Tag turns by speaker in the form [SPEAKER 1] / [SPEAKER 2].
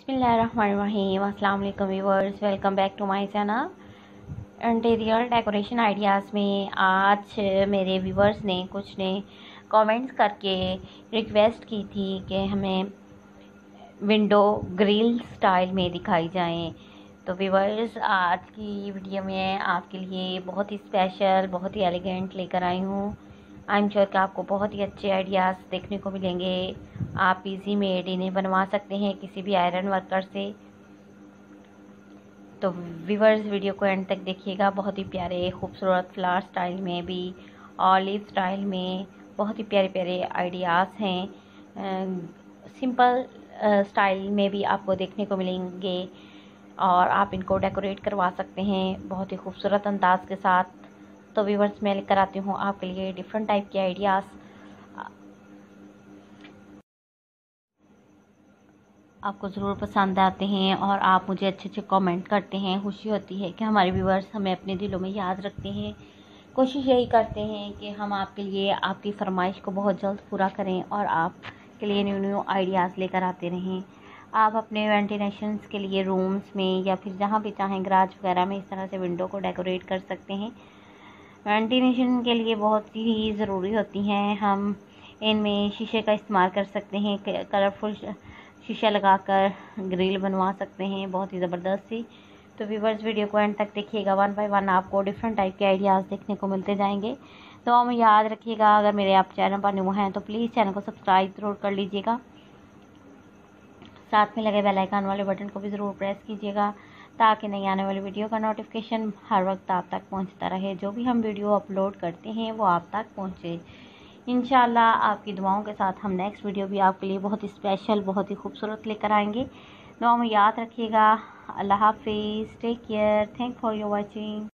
[SPEAKER 1] बिस्मिल्लाहिर्रहमानिर्रहीम। अस्सलाम वालेकुम viewers, welcome back to my channel. Interior decoration ideas में आज मेरे व्यूअर्स ने कुछ ने कमेंट्स करके रिक्वेस्ट की थी कि हमें विंडो ग्रिल स्टाइल में दिखाई जाएं। तो व्यूअर्स, आज की वीडियो में आपके लिए बहुत ही स्पेशल, बहुत ही एलिगेंट लेकर आई हूँ। आई एम श्योर कि आपको बहुत ही अच्छे आइडियाज़ देखने को मिलेंगे। आप इजी मेड इन्हें बनवा सकते हैं किसी भी आयरन वर्कर से। तो व्यूअर्स, वीडियो को एंड तक देखिएगा। बहुत ही प्यारे खूबसूरत फ्लावर स्टाइल में भी, ऑलिव स्टाइल में बहुत ही प्यारे प्यारे आइडियाज़ हैं। सिंपल स्टाइल में भी आपको देखने को मिलेंगे और आप इनको डेकोरेट करवा सकते हैं बहुत ही खूबसूरत अंदाज के साथ। तो व्यूअर्स, मैं लेकर आती हूँ आपके लिए डिफरेंट टाइप के आइडियाज़। आपको ज़रूर पसंद आते हैं और आप मुझे अच्छे अच्छे कमेंट करते हैं। खुशी होती है कि हमारे व्यूअर्स हमें अपने दिलों में याद रखते हैं। कोशिश यही करते हैं कि हम आपके लिए आपकी फरमाइश को बहुत जल्द पूरा करें और आपके लिए न्यू न्यू आइडियाज़ लेकर आते रहें। आप अपने वेंटिलेशंस के लिए रूम्स में या फिर जहाँ भी चाहें, गराज वगैरह में, इस तरह से विंडो को डेकोरेट कर सकते हैं। वेंटिलेशन के लिए बहुत ही ज़रूरी होती हैं। हम इनमें शीशे का इस्तेमाल कर सकते हैं। कलरफुल शीशा लगाकर ग्रिल बनवा सकते हैं बहुत ही ज़बरदस्त सी। तो व्यूअर्स, वीडियो को एंड तक देखिएगा। वन बाय वन आपको डिफरेंट टाइप के आइडियाज़ देखने को मिलते जाएंगे। तो हमें याद रखिएगा, अगर मेरे आप चैनल पर न्यू हैं तो प्लीज़ चैनल को सब्सक्राइब ज़रूर कर लीजिएगा। साथ में लगे बेल आइकन वाले बटन को भी ज़रूर प्रेस कीजिएगा ताकि नई आने वाली वीडियो का नोटिफिकेशन हर वक्त आप तक पहुंचता रहे। जो भी हम वीडियो अपलोड करते हैं वो आप तक पहुंचे। इंशाल्लाह आपकी दुआओं के साथ हम नेक्स्ट वीडियो भी आपके लिए बहुत ही स्पेशल, बहुत ही खूबसूरत लेकर आएंगे। दुआ में याद रखिएगा। अल्लाह हाफिज़, take care, thank for your watching.